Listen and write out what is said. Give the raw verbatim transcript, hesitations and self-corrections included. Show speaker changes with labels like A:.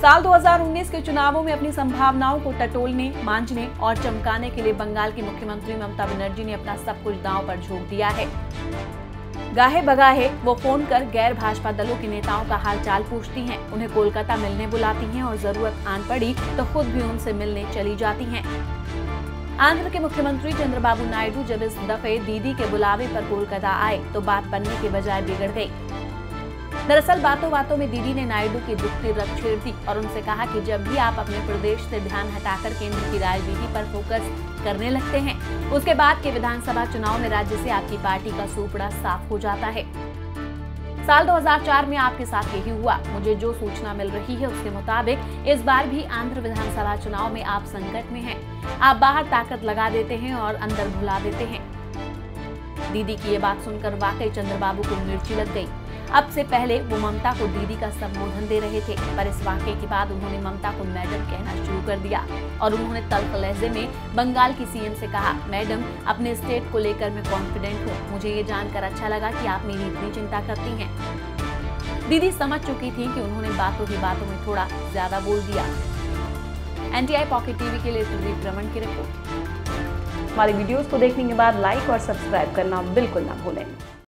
A: साल दो हज़ार उन्नीस के चुनावों में अपनी संभावनाओं को टटोलने, मांझने और चमकाने के लिए बंगाल की मुख्यमंत्री ममता बनर्जी ने अपना सब कुछ दांव पर झोंक दिया है। गाहे बगाहे वो फोन कर गैर भाजपा दलों के नेताओं का हालचाल पूछती हैं, उन्हें कोलकाता मिलने बुलाती हैं और जरूरत आन पड़ी तो खुद भी उनसे मिलने चली जाती हैं। आंध्र के मुख्यमंत्री चंद्रबाबू नायडू जब इस दफे दीदी के बुलावे पर कोलकाता आए तो बात बनने के बजाय बिगड़ गई। दरअसल बातों बातों में दीदी ने नायडू की दुखती रग छेड़ दी और उनसे कहा कि जब भी आप अपने प्रदेश से ध्यान हटाकर केंद्र की राजनीति पर फोकस करने लगते हैं, उसके बाद के विधानसभा चुनाव में राज्य से आपकी पार्टी का सूपड़ा साफ हो जाता है। साल दो हज़ार चार में आपके साथ यही हुआ। मुझे जो सूचना मिल रही है उसके मुताबिक इस बार भी आंध्र विधानसभा चुनाव में आप संकट में हैं। आप बाहर ताकत लगा देते हैं और अंदर भुला देते हैं। दीदी की ये बात सुनकर वाकई चंद्रबाबू को मिर्ची लग गई। अब से पहले वो ममता को दीदी का संबोधन दे रहे थे, पर इस वाकये के बाद उन्होंने ममता को मैडम कहना शुरू कर दिया और उन्होंने तल्ख लहजे में बंगाल की सीएम से कहा, मैडम अपने स्टेट को लेकर मैं कॉन्फिडेंट हूँ। मुझे ये जानकर अच्छा लगा कि आप मेरी इतनी चिंता करती हैं। दीदी समझ चुकी थी कि उन्होंने बातों ही बातों में थोड़ा ज्यादा बोल दिया। एनटीआई पॉकेट टीवी के लिए सुदीप रमन की रिपोर्ट। हमारी वीडियोस को देखने के बाद लाइक और सब्सक्राइब करना बिल्कुल ना भूलें।